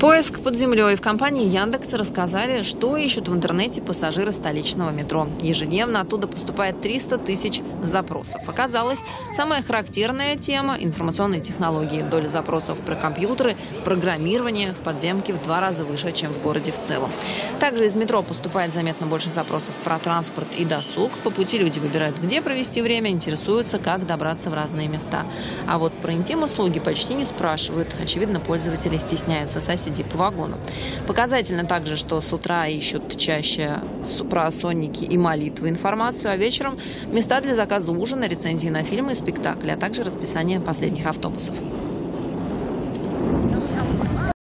Поиск под землей. В компании Яндекс рассказали, что ищут в интернете пассажиры столичного метро. Ежедневно оттуда поступает 300 тысяч запросов. Оказалось, самая характерная тема – информационные технологии. Доля запросов про компьютеры, программирование в подземке в 2 раза выше, чем в городе в целом. Также из метро поступает заметно больше запросов про транспорт и досуг. По пути люди выбирают, где провести время, интересуются, как добраться в разные места. А вот про интим-услуги почти не спрашивают. Очевидно, пользователи стесняются соседей по вагону. Показательно также, что с утра ищут чаще про сонники и молитвы информацию, а вечером места для заказа ужина, рецензии на фильмы и спектакли, а также расписание последних автобусов.